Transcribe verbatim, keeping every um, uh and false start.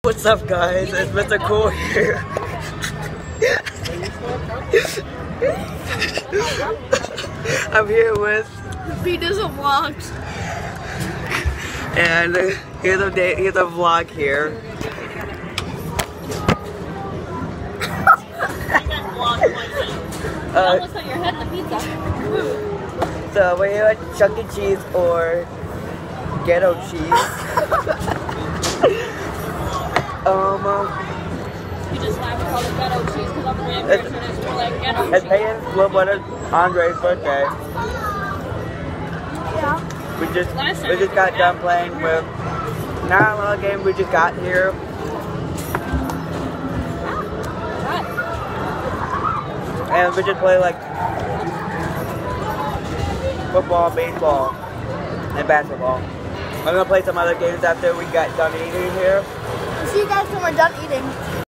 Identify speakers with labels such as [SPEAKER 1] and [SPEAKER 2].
[SPEAKER 1] What's up, guys? It's Mister Cool here. I'm here with.
[SPEAKER 2] He doesn't vlog.
[SPEAKER 1] And here's a day. Here's a vlog here.
[SPEAKER 2] You almost put your head in the pizza.
[SPEAKER 1] So we're here at Chuck E. Cheese or Ghetto Cheese. um.
[SPEAKER 2] You just have to call it Ghetto Cheese because I'm the version is more like Ghetto
[SPEAKER 1] It's
[SPEAKER 2] Cheese.
[SPEAKER 1] Peyton's little brother Andre's birthday.
[SPEAKER 2] Yeah.
[SPEAKER 1] We just we just got done playing with not a lot of games. We just got here. And we just play like football, baseball, and basketball. I'm gonna play some other games after we got done eating here.
[SPEAKER 2] See you guys when we're done eating.